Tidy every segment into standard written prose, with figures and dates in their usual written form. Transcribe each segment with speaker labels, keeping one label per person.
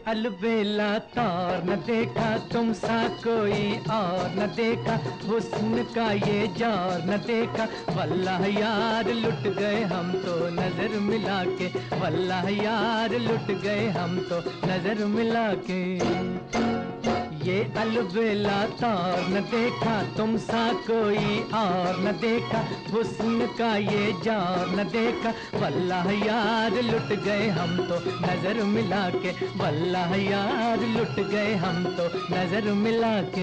Speaker 1: अलबेला तौर न देखा तुम सा कोई और न देखा, हुस्न का ये जौर न देखा। वल्लाह यार लुट गए हम तो नजर मिला के, वल्लाह यार लुट गए हम तो नजर मिला के। ये अलबेला तौर न देखा तुम सा कोई और न देखा, हुस्न का ये जौर न देखा। वल्लाह यार लुट गए हम तो नजर मिला के, वल्लाह यार लुट गए हम तो नजर मिला के।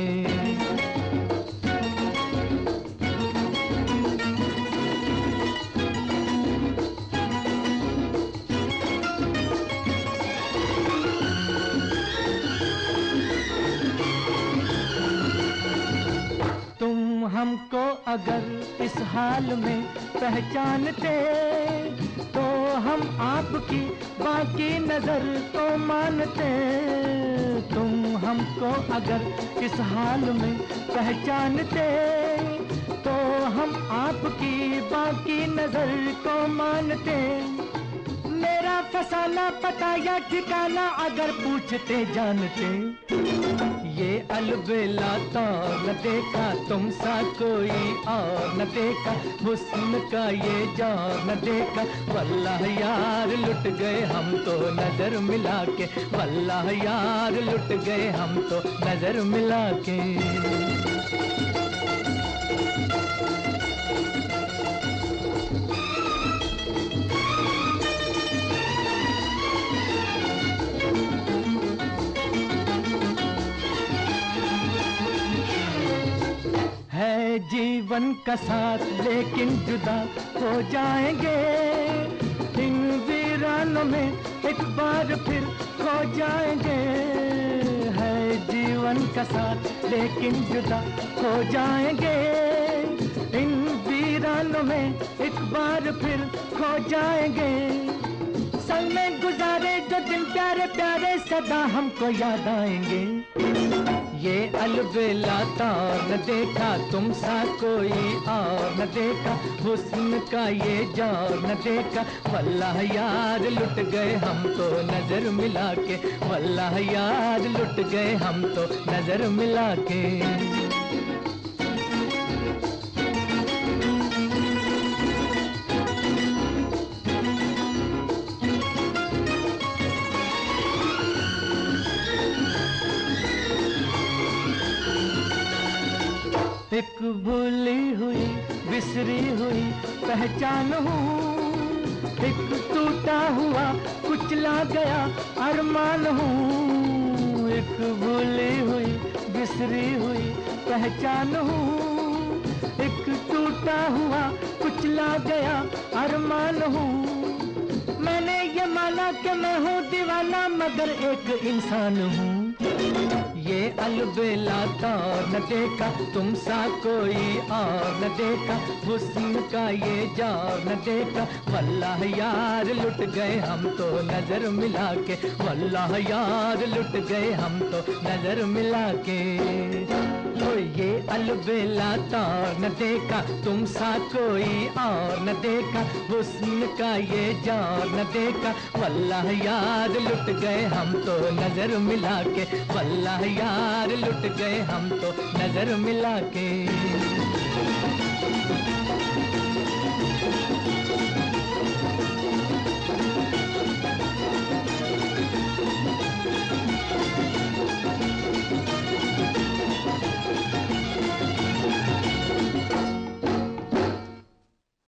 Speaker 1: हमको अगर इस हाल में पहचानते तो हम आपकी बाकी नजर को मानते। तुम हमको अगर इस हाल में पहचानते तो हम आपकी बाकी नजर को मानते। मेरा फसाना पता या ठिकाना अगर पूछते जानते। ये अलबेला तौर न देखा तुम सा कोई और न देखा, हुस्न का ये जौर न देखा। वल्लाह यार लुट गए हम तो नजर मिला के, वल्लाह यार लुट गए हम तो नजर मिला के। है जीवन का साथ लेकिन जुदा हो जाएंगे, इन वीरानों में एक बार फिर खो जाएंगे। है जीवन का साथ लेकिन जुदा हो जाएंगे, इन वीरानों में एक बार फिर खो जाएंगे। संग में गुजारे जो दिन प्यारे प्यारे सदा हमको याद आएंगे। ये अलबेला तौर न देखा तुम सा कोई और न देखा, हुस्न का ये जौर न देखा। वल्लाह यार लुट गए हम तो नजर मिला के, वल्लाह यार लुट गए हम तो नजर मिला के। एक भूली हुई बिसरी हुई पहचान हूँ, एक टूटा हुआ कुचला गया अरमान हूँ। एक भूली हुई बिसरी हुई पहचान हूँ, एक टूटा हुआ कुचला गया अरमान हूँ। मैंने ये माना कि मैं हूँ दीवाना मगर एक इंसान हूँ। ये अलबेला तौर न देखा तुम सा कोई और न देखा, हुस्न का ये जौर न देखा। वल्लाह यार लुट गए हम तो नजर मिला के, वल्लाह यार लुट गए हम तो नजर मिला के। तो ये अलबेला तौर न देखा तुम सा कोई और न देखा, हुस्न का ये जौर न देखा। वल्लाह यार लुट गए हम तो नजर मिला के, वल्लाह यार लुट गए हम तो नजर मिला के।